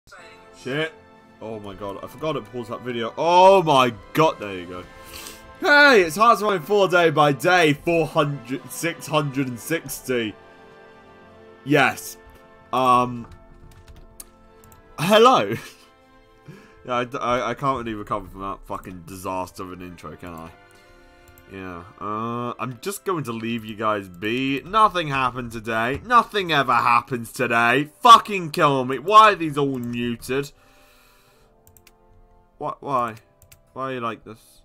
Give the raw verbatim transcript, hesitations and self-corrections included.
Shit. Oh my god, I forgot it pulls that video. Oh my god, there you go. Hey, it's Hoi four day by day four hundred, six hundred sixty. Yes. Um. Hello. Yeah, I, I, I can't really recover from that fucking disaster of an intro, can I? Yeah, uh, I'm just going to leave you guys be. Nothing happened today. Nothing ever happens today. Fucking kill me. Why are these all muted? What? Why? Why are you like this?